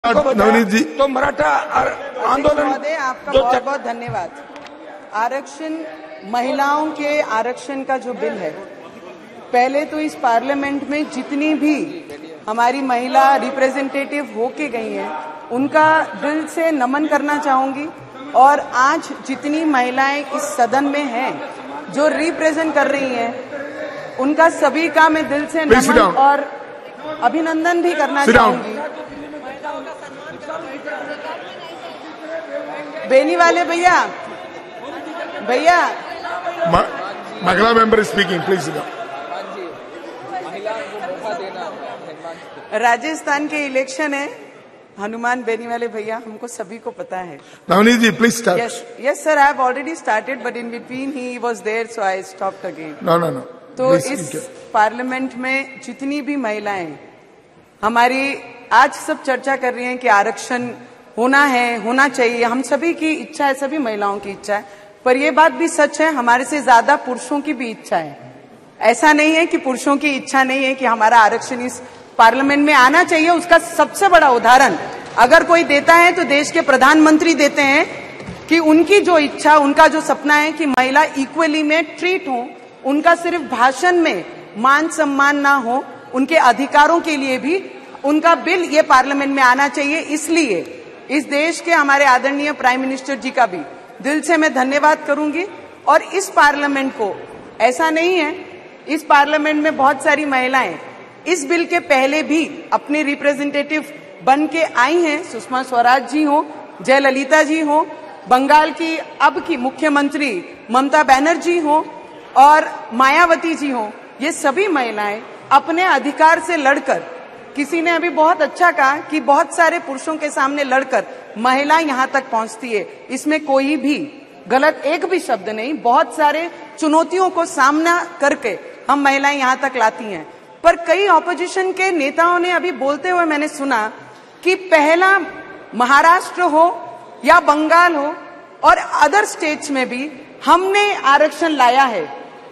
नवनीत जी तो मराठा आंदोलन आपका बहुत बहुत धन्यवाद। आरक्षण, महिलाओं के आरक्षण का जो बिल है, पहले तो इस पार्लियामेंट में जितनी भी हमारी महिला रिप्रेजेंटेटिव होके गई हैं, उनका दिल से नमन करना चाहूंगी। और आज जितनी महिलाएं इस सदन में हैं, जो रिप्रेजेंट कर रही हैं, उनका सभी का मैं दिल से नमन और अभिनंदन भी करना चाहूंगी। बेनी वाले भैया महिला मेंबर स्पीकिंग प्लीज। राजस्थान के इलेक्शन है, हनुमान बेनी वाले भैया, हमको सभी को पता है। Navneet ji please start. Yes sir, I have already started but in between he was there so I stopped again. No तो इस पार्लियामेंट में जितनी भी महिलाएं हमारी आज सब चर्चा कर रही हैं कि आरक्षण होना है, होना चाहिए, हम सभी की इच्छा है, सभी महिलाओं की इच्छा है। पर यह बात भी सच है, हमारे से ज्यादा पुरुषों की भी इच्छा है। ऐसा नहीं है कि पुरुषों की इच्छा नहीं है कि हमारा आरक्षण इस पार्लियामेंट में आना चाहिए। उसका सबसे बड़ा उदाहरण अगर कोई देता है तो देश के प्रधानमंत्री देते हैं कि उनकी जो इच्छा, उनका जो सपना है कि महिला इक्वली में ट्रीट हो, उनका सिर्फ भाषण में मान सम्मान ना हो, उनके अधिकारों के लिए भी उनका बिल ये पार्लियामेंट में आना चाहिए। इसलिए इस देश के हमारे आदरणीय प्राइम मिनिस्टर जी का भी दिल से मैं धन्यवाद करूंगी। और इस पार्लियामेंट को, ऐसा नहीं है, इस पार्लियामेंट में बहुत सारी महिलाएं इस बिल के पहले भी अपने रिप्रेजेंटेटिव बन के आई हैं। सुषमा स्वराज जी हो, जयललिता जी हो, बंगाल की अब की मुख्यमंत्री ममता बनर्जी हो और मायावती जी हो। ये सभी महिलाएं अपने अधिकार से लड़कर, किसी ने अभी बहुत अच्छा कहा कि बहुत सारे पुरुषों के सामने लड़कर महिला यहां तक पहुंचती है, इसमें कोई भी गलत एक भी शब्द नहीं। बहुत सारे चुनौतियों को सामना करके हम महिलाएं यहां तक लाती हैं। पर कई ऑपोजिशन के नेताओं ने अभी बोलते हुए मैंने सुना कि पहला महाराष्ट्र हो या बंगाल हो और अदर स्टेट्स में भी हमने आरक्षण लाया है,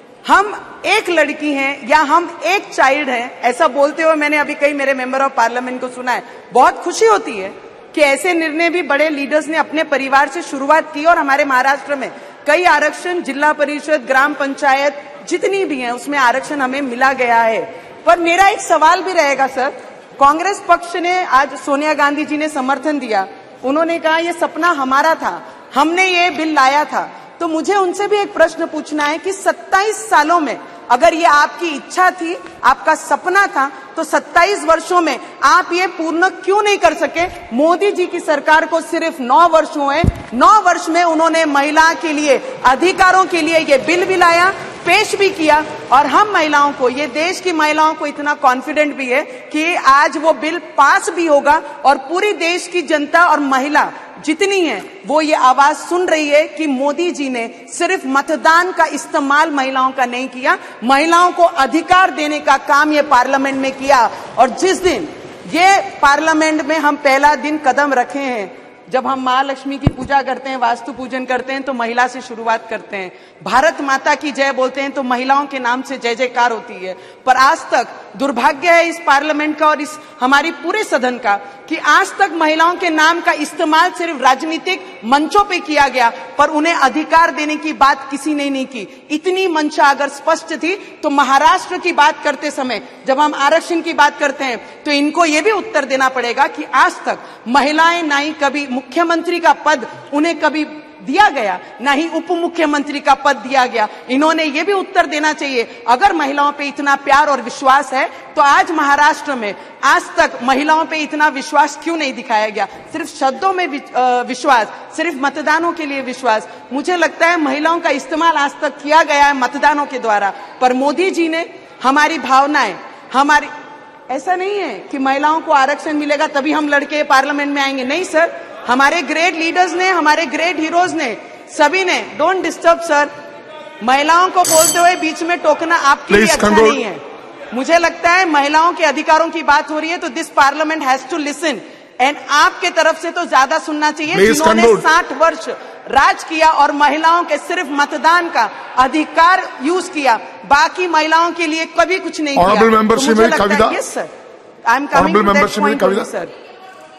हम एक लड़की हैं या हम एक चाइल्ड हैं, ऐसा बोलते हुए मैंने अभी कई मेरे मेंबर ऑफ पार्लियामेंट को सुना है। बहुत खुशी होती है कि ऐसे निर्णय भी बड़े लीडर्स ने अपने परिवार से शुरुआत की। और हमारे महाराष्ट्र में कई आरक्षण, जिला परिषद, ग्राम पंचायत जितनी भी हैं, उसमें आरक्षण हमें मिला गया है। पर मेरा एक सवाल भी रहेगा सर, कांग्रेस पक्ष ने आज सोनिया गांधी जी ने समर्थन दिया, उन्होंने कहा ये सपना हमारा था, हमने ये बिल लाया था। तो मुझे उनसे भी एक प्रश्न पूछना है कि 27 सालों में अगर ये आपकी इच्छा थी, आपका सपना था, तो 27 वर्षों में आप ये पूर्ण क्यों नहीं कर सके? मोदी जी की सरकार को सिर्फ 9 वर्ष हुए, 9 वर्ष में उन्होंने महिला के लिए, अधिकारों के लिए ये बिल भी लाया, पेश भी किया। और हम महिलाओं को, ये देश की महिलाओं को इतना कॉन्फिडेंट भी है कि आज वो बिल पास भी होगा और पूरी देश की जनता और महिला जितनी है वो ये आवाज सुन रही है कि मोदी जी ने सिर्फ मतदान का इस्तेमाल महिलाओं का नहीं किया, महिलाओं को अधिकार देने का काम ये पार्लियामेंट में किया। और जिस दिन ये पार्लियामेंट में हम पहला दिन कदम रखे हैं, जब हम महालक्ष्मी की पूजा करते हैं, वास्तु पूजन करते हैं, तो महिला से शुरुआत करते हैं, भारत माता की जय बोलते हैं तो महिलाओं के नाम से जय जयकार होती है। पर आज तक दुर्भाग्य है इस पार्लियामेंट का और इस हमारी पूरे सदन का कि आज तक महिलाओं के नाम का इस्तेमाल सिर्फ राजनीतिक मंचों पे किया गया, पर उन्हें अधिकार देने की बात किसी ने नहीं की। इतनी मंशा अगर स्पष्ट थी तो महाराष्ट्र की बात करते समय जब हम आरक्षण की बात करते हैं तो इनको ये भी उत्तर देना पड़ेगा कि आज तक महिलाएं ना ही कभी मुख्यमंत्री का पद उन्हें कभी दिया गया, ना ही उप मुख्यमंत्री का पद दिया गया। इन्होंने ये भी उत्तर देना चाहिए, अगर महिलाओं पे इतना प्यार और विश्वास है तो आज महाराष्ट्र में आज तक महिलाओं पे इतना विश्वास क्यों नहीं दिखाया गया? सिर्फ शब्दों में विश्वास, सिर्फ मतदानों के लिए विश्वास। मुझे लगता है महिलाओं का इस्तेमाल आज तक किया गया है मतदानों के द्वारा, पर मोदी जी ने हमारी भावनाएं, हमारी, ऐसा नहीं है कि महिलाओं को आरक्षण मिलेगा तभी हम लड़के पार्लियामेंट में आएंगे। नहीं सर, हमारे ग्रेट लीडर्स ने, हमारे ग्रेट हीरोज ने, सभी ने, डोंट डिस्टर्ब सर, महिलाओं को बोलते हुए बीच में टोकना आपके लिए अच्छा नहीं है। मुझे लगता है महिलाओं के अधिकारों की बात हो रही है तो this parliament has to listen and आपके तरफ से तो ज्यादा सुनना चाहिए, जिन्होंने 60 वर्ष राज किया और महिलाओं के सिर्फ मतदान का अधिकार यूज किया, बाकी महिलाओं के लिए कभी कुछ नहीं किया। Honourable member Shrimati Kavita, yes sir, I am coming to that point sir.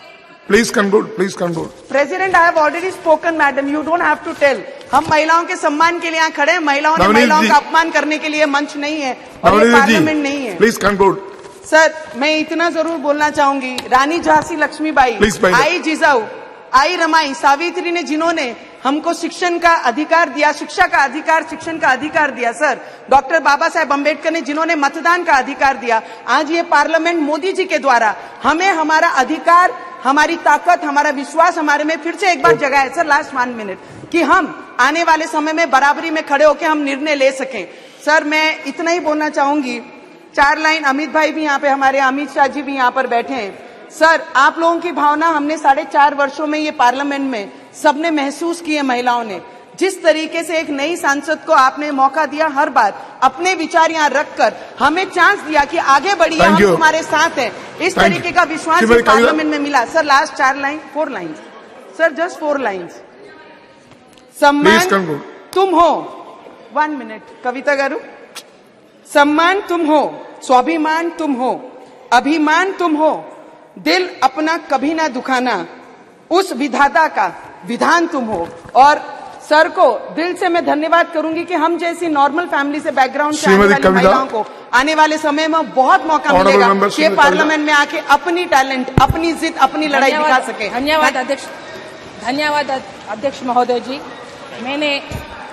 Please conclude. Please conclude. President, I have already spoken madam, you don't have to tell. हम महिलाओं के सम्मान के लिए यहाँ खड़े हैं, महिलाओं ने नवनीत महिलाओं जी। का अपमान करने के लिए मंच नहीं है और ये नवनीत जी, पार्लियामेंट नहीं है। please conclude. सर, मैं इतना जरूर बोलना चाहूंगी, रानी झांसी लक्ष्मीबाई, Please, भाई। आई जिजाऊ, आई रमाई, सावित्री ने जिन्होंने हमको शिक्षण का अधिकार दिया, शिक्षा का अधिकार, शिक्षण का अधिकार दिया, सर, डॉक्टर बाबा साहेब अम्बेडकर ने जिन्होंने मतदान का अधिकार दिया, आज ये पार्लियामेंट मोदी जी के द्वारा हमें हमारा अधिकार, हमारी ताकत, हमारा विश्वास हमारे में फिर से एक बार जगा है। सर, लास्ट 1 मिनट, कि हम आने वाले समय में बराबरी में खड़े होकर हम निर्णय ले सकें। सर, मैं इतना ही बोलना चाहूंगी, 4 लाइन, अमित भाई भी यहाँ पे, हमारे अमित शाह जी भी यहाँ पर बैठे हैं। सर, आप लोगों की भावना हमने 4.5 वर्षों में ये पार्लियामेंट में सबने महसूस की है। महिलाओं ने जिस तरीके से एक नई सांसद को आपने मौका दिया, हर बार अपने विचार यहाँ रखकर हमें चांस दिया कि आगे बढ़िए, हम तुम्हारे साथ हैं, इस तरीके का विश्वास पार्लियामेंट में मिला। Sir, last 4 line, sir, just 4 lines. सम्मान तुम हो, 1 मिनट, कविता गारू, सम्मान तुम हो, स्वाभिमान तुम हो, अभिमान तुम हो, दिल अपना कभी ना दुखाना, उस विधाता का विधान तुम हो। और सर को दिल से मैं धन्यवाद करूंगी कि हम जैसी नॉर्मल फैमिली से, बैकग्राउंड से आने वाली महिलाओं को आने वाले समय में बहुत मौका मिलेगा कि पार्लियामेंट में आके अपनी टैलेंट, अपनी जिद, अपनी लड़ाई दिखा सके। धन्यवाद अध्यक्ष महोदय जी। मैंने